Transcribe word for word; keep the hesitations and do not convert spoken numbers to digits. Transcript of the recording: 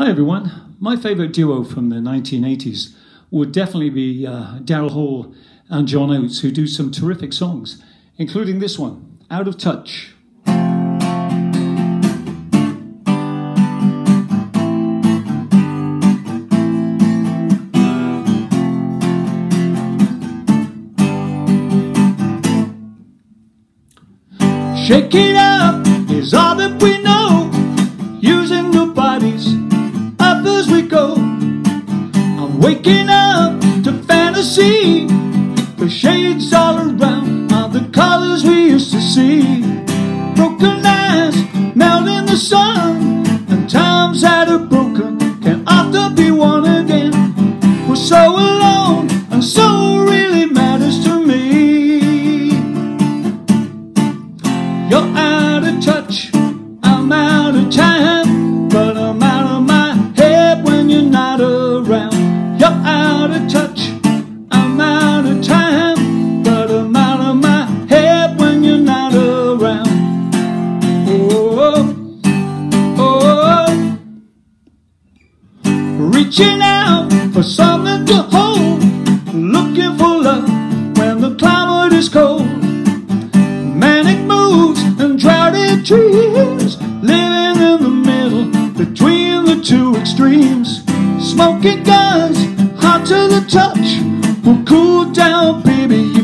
Hi everyone, my favourite duo from the nineteen eighties would definitely be uh, Daryl Hall and John Oates, who do some terrific songs, including this one, Out of Touch. Shake it up is all that we know, using the bodies up as we go. I'm waking up to fantasy, the shades all around are the colors we used to see. Broken eyes melt in the sun, and times that are broken can often be won again. We're so alone, and so really matters to me. You're out of touch, I'm out of time, but I'm out of my head when you're not around. You're out of touch, I'm out of time, but I'm out of my head when you're not around. Oh, oh, oh. Reaching out for something to hold, looking for love when the climate is cold. Manic moves and droughty trees, living in the middle between the two extremes. Smoking guns, hot to the touch, will cool down, baby.